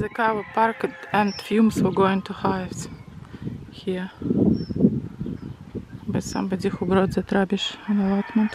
The car was parked and fumes were going to hives here by somebody who brought the rubbish on allotment.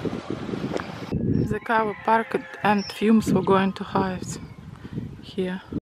The car was parked and fumes were going to hives here